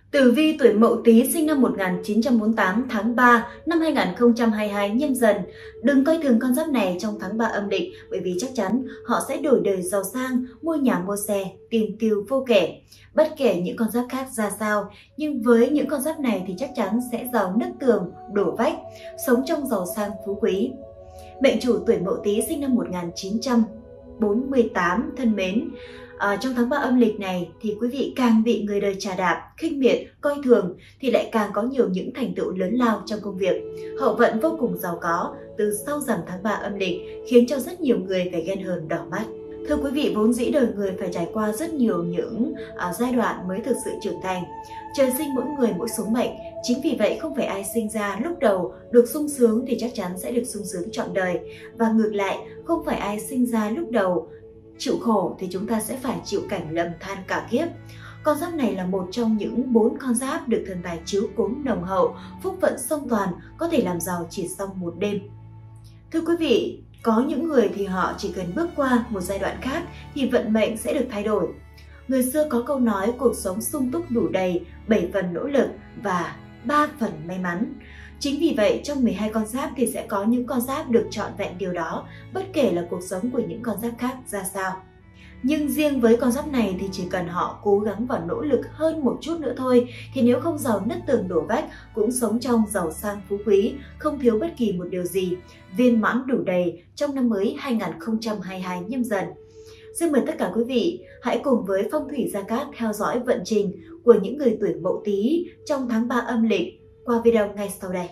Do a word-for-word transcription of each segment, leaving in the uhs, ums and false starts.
Tử vi tuổi Mậu Tý sinh năm một nghìn chín trăm bốn mươi tám tháng ba năm hai nghìn không trăm hai mươi hai Nhâm Dần. Đừng coi thường con giáp này trong tháng ba âm lịch, bởi vì chắc chắn họ sẽ đổi đời giàu sang, mua nhà mua xe, tiền tiêu vô kể. Bất kể những con giáp khác ra sao, nhưng với những con giáp này thì chắc chắn sẽ giàu nứt tường, đổ vách, sống trong giàu sang phú quý. Mệnh chủ tuổi Mậu Tý sinh năm một nghìn chín trăm bốn mươi tám thân mến, À, trong tháng ba âm lịch này thì quý vị càng bị người đời chà đạp, khinh miệt, coi thường thì lại càng có nhiều những thành tựu lớn lao trong công việc. Hậu vận vô cùng giàu có từ sau rằm tháng ba âm lịch khiến cho rất nhiều người phải ghen hờn đỏ mắt. Thưa quý vị, vốn dĩ đời người phải trải qua rất nhiều những à, giai đoạn mới thực sự trưởng thành. Trời sinh mỗi người mỗi số mệnh, chính vì vậy không phải ai sinh ra lúc đầu được sung sướng thì chắc chắn sẽ được sung sướng trọn đời. Và ngược lại, không phải ai sinh ra lúc đầu chịu khổ thì chúng ta sẽ phải chịu cảnh lầm than cả kiếp. Con giáp này là một trong những bốn con giáp được thần tài chiếu cố nồng hậu, phúc vận song toàn, có thể làm giàu chỉ sau một đêm. Thưa quý vị, có những người thì họ chỉ cần bước qua một giai đoạn khác thì vận mệnh sẽ được thay đổi. Người xưa có câu nói cuộc sống sung túc đủ đầy, bảy phần nỗ lực và ba phần may mắn. Chính vì vậy, trong mười hai con giáp thì sẽ có những con giáp được trọn vẹn điều đó, bất kể là cuộc sống của những con giáp khác ra sao. Nhưng riêng với con giáp này thì chỉ cần họ cố gắng và nỗ lực hơn một chút nữa thôi, thì nếu không giàu nứt tường đổ vách cũng sống trong giàu sang phú quý, không thiếu bất kỳ một điều gì, viên mãn đủ đầy trong năm mới hai nghìn không trăm hai mươi hai Nhâm Dần. Xin mời tất cả quý vị hãy cùng với Phong thủy Gia Cát theo dõi vận trình của những người tuổi Mậu Tý trong tháng ba âm lịch qua video ngay sau đây.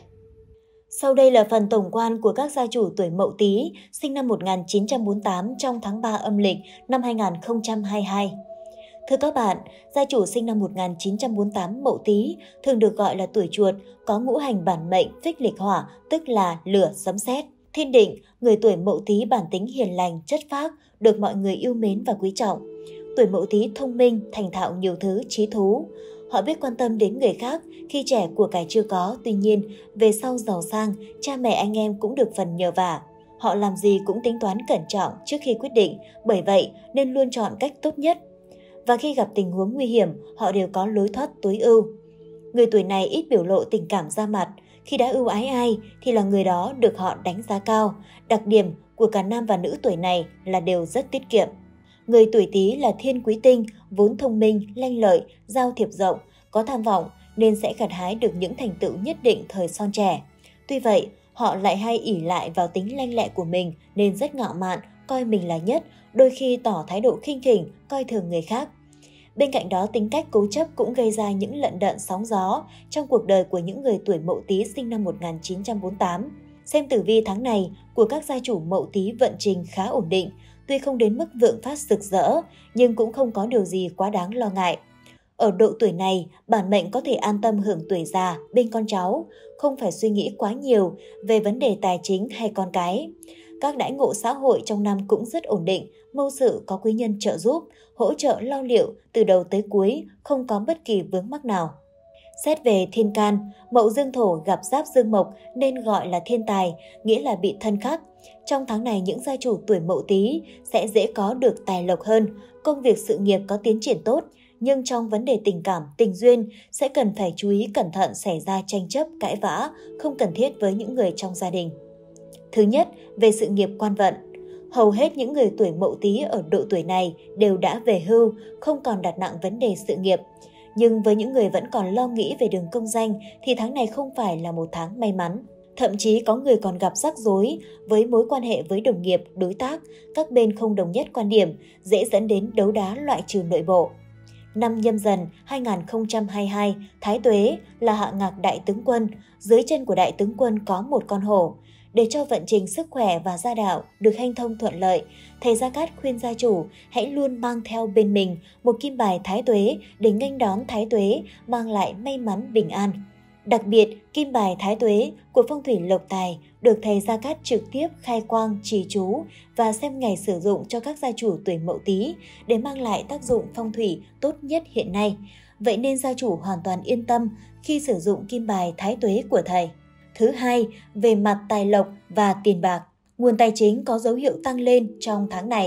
Sau đây là phần tổng quan của các gia chủ tuổi Mậu Tý sinh năm một nghìn chín trăm bốn mươi tám trong tháng ba âm lịch năm hai nghìn không trăm hai mươi hai. Thưa các bạn, gia chủ sinh năm một nghìn chín trăm bốn mươi tám Mậu Tý thường được gọi là tuổi chuột, có ngũ hành bản mệnh phích lịch hỏa, tức là lửa sấm sét. Thiên định, người tuổi Mậu Tý bản tính hiền lành, chất phác, được mọi người yêu mến và quý trọng. Tuổi Mậu Tý thông minh, thành thạo nhiều thứ, trí thú. Họ biết quan tâm đến người khác, khi trẻ của cải chưa có, tuy nhiên, về sau giàu sang, cha mẹ anh em cũng được phần nhờ vả. Họ làm gì cũng tính toán cẩn trọng trước khi quyết định, bởi vậy nên luôn chọn cách tốt nhất. Và khi gặp tình huống nguy hiểm, họ đều có lối thoát tối ưu. Người tuổi này ít biểu lộ tình cảm ra mặt, khi đã ưu ái ai thì là người đó được họ đánh giá cao. Đặc điểm của cả nam và nữ tuổi này là đều rất tiết kiệm. Người tuổi Tý là thiên quý tinh, vốn thông minh, lanh lợi, giao thiệp rộng, có tham vọng nên sẽ gặt hái được những thành tựu nhất định thời son trẻ. Tuy vậy, họ lại hay ỷ lại vào tính lanh lẹ của mình nên rất ngạo mạn, coi mình là nhất, đôi khi tỏ thái độ khinh khỉnh, coi thường người khác. Bên cạnh đó, tính cách cố chấp cũng gây ra những lận đận sóng gió trong cuộc đời của những người tuổi Mậu Tý sinh năm một nghìn chín trăm bốn mươi tám. Xem tử vi tháng này của các gia chủ Mậu Tý vận trình khá ổn định, tuy không đến mức vượng phát rực rỡ, nhưng cũng không có điều gì quá đáng lo ngại. Ở độ tuổi này, bản mệnh có thể an tâm hưởng tuổi già bên con cháu, không phải suy nghĩ quá nhiều về vấn đề tài chính hay con cái. Các đãi ngộ xã hội trong năm cũng rất ổn định, mưu sự có quý nhân trợ giúp, hỗ trợ lo liệu từ đầu tới cuối, không có bất kỳ vướng mắc nào. Xét về thiên can, Mậu Dương Thổ gặp Giáp Dương Mộc nên gọi là thiên tài, nghĩa là bị thân khắc. Trong tháng này, những gia chủ tuổi Mậu Tý sẽ dễ có được tài lộc hơn, công việc sự nghiệp có tiến triển tốt, nhưng trong vấn đề tình cảm, tình duyên sẽ cần phải chú ý cẩn thận xảy ra tranh chấp, cãi vã, không cần thiết với những người trong gia đình. Thứ nhất, về sự nghiệp quan vận. Hầu hết những người tuổi Mậu Tý ở độ tuổi này đều đã về hưu, không còn đặt nặng vấn đề sự nghiệp. Nhưng với những người vẫn còn lo nghĩ về đường công danh thì tháng này không phải là một tháng may mắn. Thậm chí có người còn gặp rắc rối với mối quan hệ với đồng nghiệp, đối tác, các bên không đồng nhất quan điểm, dễ dẫn đến đấu đá loại trừ nội bộ. Năm Nhâm Dần hai nghìn không trăm hai mươi hai, Thái Tuế là hạ ngạc đại tướng quân, dưới chân của đại tướng quân có một con hổ. Để cho vận trình sức khỏe và gia đạo được hanh thông thuận lợi, thầy Gia Cát khuyên gia chủ hãy luôn mang theo bên mình một kim bài Thái Tuế để nghênh đón Thái Tuế, mang lại may mắn bình an. Đặc biệt, kim bài Thái Tuế của phong thủy lộc tài được thầy Gia Cát trực tiếp khai quang, trì chú và xem ngày sử dụng cho các gia chủ tuổi Mậu Tý để mang lại tác dụng phong thủy tốt nhất hiện nay. Vậy nên gia chủ hoàn toàn yên tâm khi sử dụng kim bài Thái Tuế của thầy. Thứ hai, về mặt tài lộc và tiền bạc, nguồn tài chính có dấu hiệu tăng lên trong tháng này.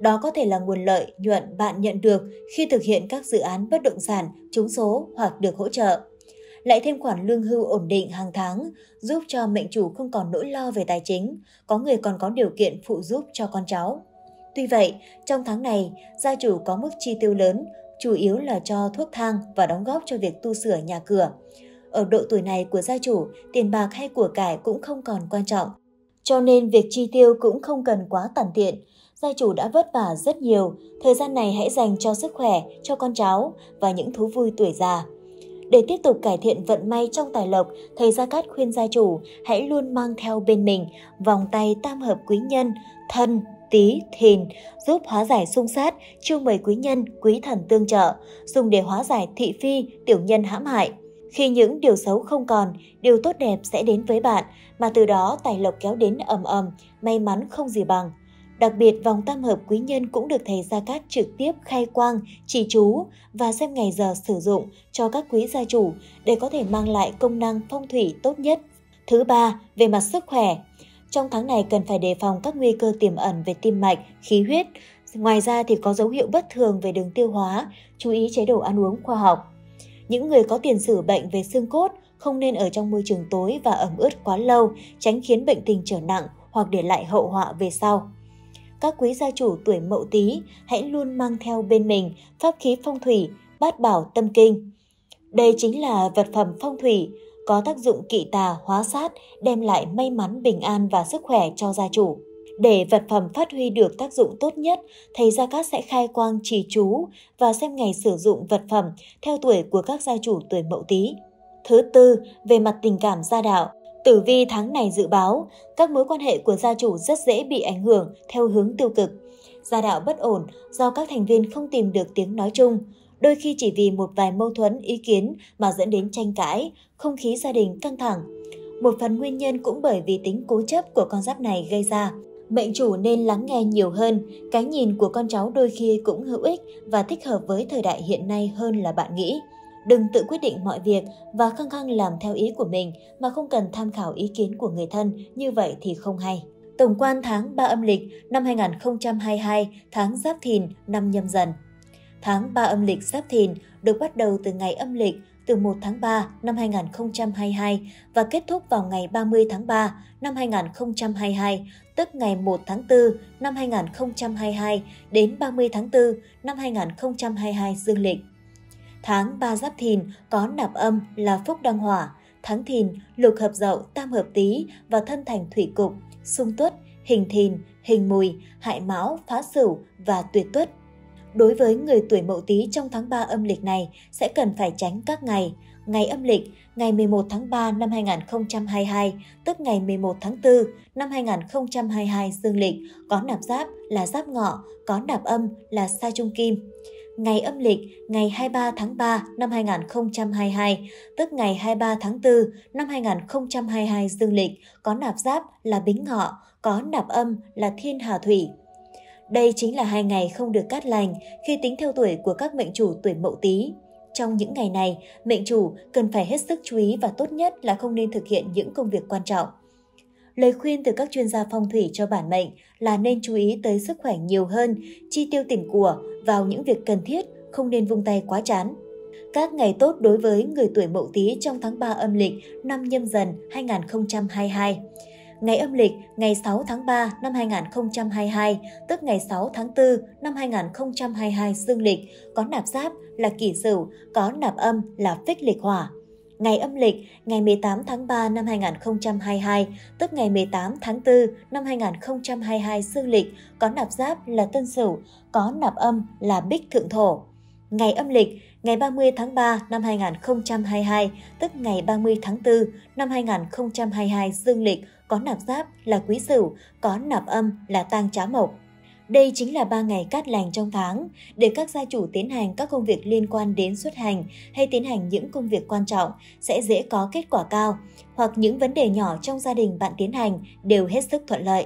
Đó có thể là nguồn lợi nhuận bạn nhận được khi thực hiện các dự án bất động sản, trúng số hoặc được hỗ trợ. Lại thêm khoản lương hưu ổn định hàng tháng, giúp cho mệnh chủ không còn nỗi lo về tài chính, có người còn có điều kiện phụ giúp cho con cháu. Tuy vậy, trong tháng này, gia chủ có mức chi tiêu lớn, chủ yếu là cho thuốc thang và đóng góp cho việc tu sửa nhà cửa. Ở độ tuổi này của gia chủ, tiền bạc hay của cải cũng không còn quan trọng. Cho nên việc chi tiêu cũng không cần quá tàn tiện. Gia chủ đã vất vả rất nhiều, thời gian này hãy dành cho sức khỏe, cho con cháu và những thú vui tuổi già. Để tiếp tục cải thiện vận may trong tài lộc, thầy Gia Cát khuyên gia chủ hãy luôn mang theo bên mình vòng tay tam hợp quý nhân, Thân, Tý, Thìn, giúp hóa giải xung sát, chiêu mời quý nhân, quý thần tương trợ, dùng để hóa giải thị phi, tiểu nhân hãm hại. Khi những điều xấu không còn, điều tốt đẹp sẽ đến với bạn, mà từ đó tài lộc kéo đến ầm ầm, may mắn không gì bằng. Đặc biệt, vòng tam hợp quý nhân cũng được thầy Gia Cát trực tiếp khai quang, chỉ chú và xem ngày giờ sử dụng cho các quý gia chủ để có thể mang lại công năng phong thủy tốt nhất. Thứ ba, về mặt sức khỏe. Trong tháng này cần phải đề phòng các nguy cơ tiềm ẩn về tim mạch, khí huyết. Ngoài ra thì có dấu hiệu bất thường về đường tiêu hóa, chú ý chế độ ăn uống khoa học. Những người có tiền sử bệnh về xương cốt không nên ở trong môi trường tối và ẩm ướt quá lâu, tránh khiến bệnh tình trở nặng hoặc để lại hậu họa về sau. Các quý gia chủ tuổi Mậu Tý hãy luôn mang theo bên mình pháp khí phong thủy, bát bảo tâm kinh. Đây chính là vật phẩm phong thủy, có tác dụng kỵ tà, hóa sát, đem lại may mắn, bình an và sức khỏe cho gia chủ. Để vật phẩm phát huy được tác dụng tốt nhất, thầy Gia Cát sẽ khai quang trì chú và xem ngày sử dụng vật phẩm theo tuổi của các gia chủ tuổi Mậu Tý. Thứ tư, về mặt tình cảm gia đạo. Tử vi tháng này dự báo, các mối quan hệ của gia chủ rất dễ bị ảnh hưởng theo hướng tiêu cực. Gia đạo bất ổn do các thành viên không tìm được tiếng nói chung, đôi khi chỉ vì một vài mâu thuẫn ý kiến mà dẫn đến tranh cãi, không khí gia đình căng thẳng. Một phần nguyên nhân cũng bởi vì tính cố chấp của con giáp này gây ra. Mệnh chủ nên lắng nghe nhiều hơn, cái nhìn của con cháu đôi khi cũng hữu ích và thích hợp với thời đại hiện nay hơn là bạn nghĩ. Đừng tự quyết định mọi việc và khăng khăng làm theo ý của mình mà không cần tham khảo ý kiến của người thân, như vậy thì không hay. Tổng quan tháng ba âm lịch năm hai nghìn không trăm hai mươi hai, tháng Giáp Thìn năm Nhâm Dần. Tháng ba âm lịch Giáp Thìn được bắt đầu từ ngày âm lịch từ một tháng ba năm hai nghìn không trăm hai mươi hai và kết thúc vào ngày ba mươi tháng ba năm hai nghìn không trăm hai mươi hai, tức ngày một tháng tư năm hai nghìn không trăm hai mươi hai đến ba mươi tháng tư năm hai nghìn không trăm hai mươi hai dương lịch. Tháng ba Giáp Thìn có nạp âm là Phúc Đăng Hỏa, tháng Thìn lục hợp Dậu, tam hợp Tý và thân thành thủy cục, xung Tuất, hình Thìn, hình Mùi, hại Mão, phá Sửu và tuyệt Tuất. Đối với người tuổi Mậu Tý trong tháng ba âm lịch này sẽ cần phải tránh các ngày. Ngày âm lịch, ngày mười một tháng ba năm hai nghìn không trăm hai mươi hai, tức ngày mười một tháng tư năm hai nghìn không trăm hai mươi hai dương lịch, có nạp giáp là Giáp Ngọ, có nạp âm là Sa Trung Kim. Ngày âm lịch, ngày hai mươi ba tháng ba năm hai nghìn không trăm hai mươi hai, tức ngày hai mươi ba tháng tư năm hai nghìn không trăm hai mươi hai dương lịch, có nạp giáp là Bính Ngọ, có nạp âm là Thiên Hà Thủy. Đây chính là hai ngày không được cát lành khi tính theo tuổi của các mệnh chủ tuổi Mậu Tý. Trong những ngày này, mệnh chủ cần phải hết sức chú ý và tốt nhất là không nên thực hiện những công việc quan trọng. Lời khuyên từ các chuyên gia phong thủy cho bản mệnh là nên chú ý tới sức khỏe nhiều hơn, chi tiêu tiền của vào những việc cần thiết, không nên vung tay quá chán. Các ngày tốt đối với người tuổi Mậu Tý trong tháng ba âm lịch năm Nhâm Dần hai nghìn không trăm hai mươi hai. Ngày âm lịch ngày sáu tháng ba năm hai nghìn không trăm hai mươi hai, tức ngày sáu tháng tư năm hai nghìn không trăm hai mươi hai dương lịch, có nạp giáp là Kỷ Sửu, có nạp âm là Phích Lịch Hỏa. Ngày âm lịch ngày mười tám tháng ba năm hai nghìn không trăm hai mươi hai, tức ngày mười tám tháng tư năm hai nghìn không trăm hai mươi hai dương lịch, có nạp giáp là Tân Sửu, có nạp âm là Bích Thượng Thổ. Ngày âm lịch ngày ba mươi tháng ba năm hai nghìn không trăm hai mươi hai, tức ngày ba mươi tháng tư năm hai nghìn không trăm hai mươi hai dương lịch, có nạp giáp là Quý Sửu, có nạp âm là Tang Trá Mộc. Đây chính là ba ngày cát lành trong tháng để các gia chủ tiến hành các công việc liên quan đến xuất hành hay tiến hành những công việc quan trọng sẽ dễ có kết quả cao, hoặc những vấn đề nhỏ trong gia đình bạn tiến hành đều hết sức thuận lợi.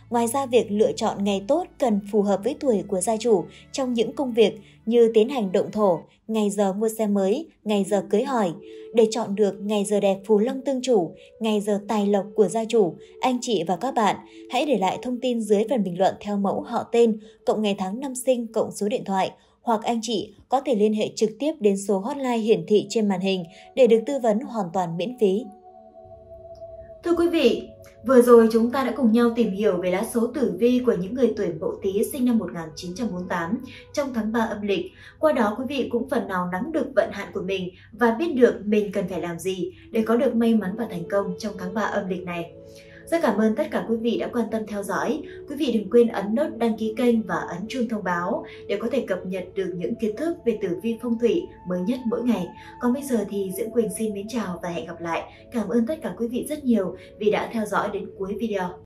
Ngoài ra, việc lựa chọn ngày tốt cần phù hợp với tuổi của gia chủ trong những công việc như tiến hành động thổ, ngày giờ mua xe mới, ngày giờ cưới hỏi. Để chọn được ngày giờ đẹp phù long tương chủ, ngày giờ tài lộc của gia chủ, anh chị và các bạn hãy để lại thông tin dưới phần bình luận theo mẫu họ tên, cộng ngày tháng năm sinh, cộng số điện thoại, hoặc anh chị có thể liên hệ trực tiếp đến số hotline hiển thị trên màn hình để được tư vấn hoàn toàn miễn phí. Thưa quý vị, vừa rồi chúng ta đã cùng nhau tìm hiểu về lá số tử vi của những người tuổi Mậu Tý sinh năm một nghìn chín trăm bốn mươi tám trong tháng ba âm lịch. Qua đó quý vị cũng phần nào nắm được vận hạn của mình và biết được mình cần phải làm gì để có được may mắn và thành công trong tháng ba âm lịch này. Rất cảm ơn tất cả quý vị đã quan tâm theo dõi. Quý vị đừng quên ấn nút đăng ký kênh và ấn chuông thông báo để có thể cập nhật được những kiến thức về tử vi phong thủy mới nhất mỗi ngày. Còn bây giờ thì Diễm Quỳnh xin mến chào và hẹn gặp lại. Cảm ơn tất cả quý vị rất nhiều vì đã theo dõi đến cuối video.